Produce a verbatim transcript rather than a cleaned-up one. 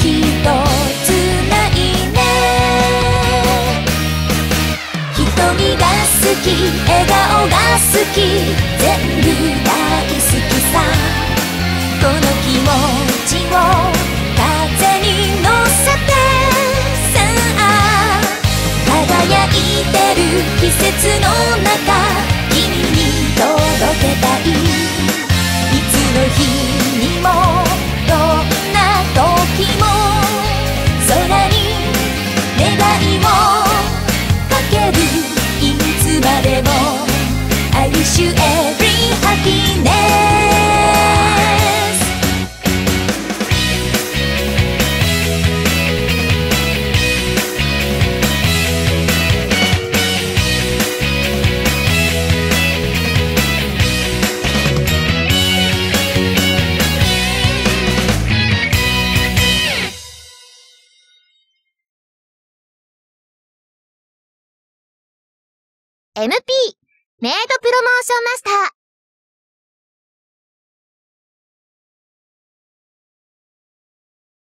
ひとつないね。瞳が好き、笑顔が好き、全部大好きさ。この気持ちを風に乗せてさあ、輝いてる季節の中、君に届けたい。いつの日にもどんな時も空に願いをかける。いつまでも I wish you every happiness。 エムピー メイドプロモーションマスター